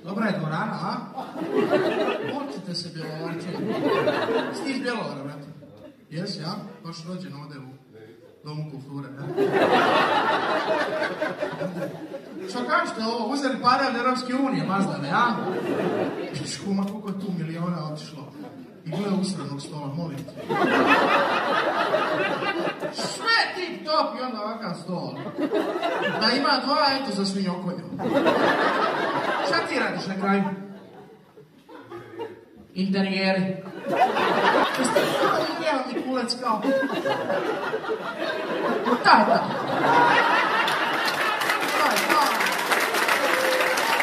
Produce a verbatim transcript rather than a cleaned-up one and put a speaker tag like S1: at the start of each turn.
S1: Dobra je dvorana, a? Počite se Bjelovarče. Si ti iz Bjelovara, brate? Jesi, ja? Baš rođen ovdje u Domu kulture, ne? Što kažete ovo? Uzeli pare od Europske unije, mazdane, a? Škuma, koliko je tu miliona otišlo? I gle usranog stola, molim te. Sve tip top i onda ovakav stol. Da ima dva, eto za svinjokolju. Šta ti radiš na kraju? Interijeri. Jeste li kao idealni kulec kao? Da, da. Da, da.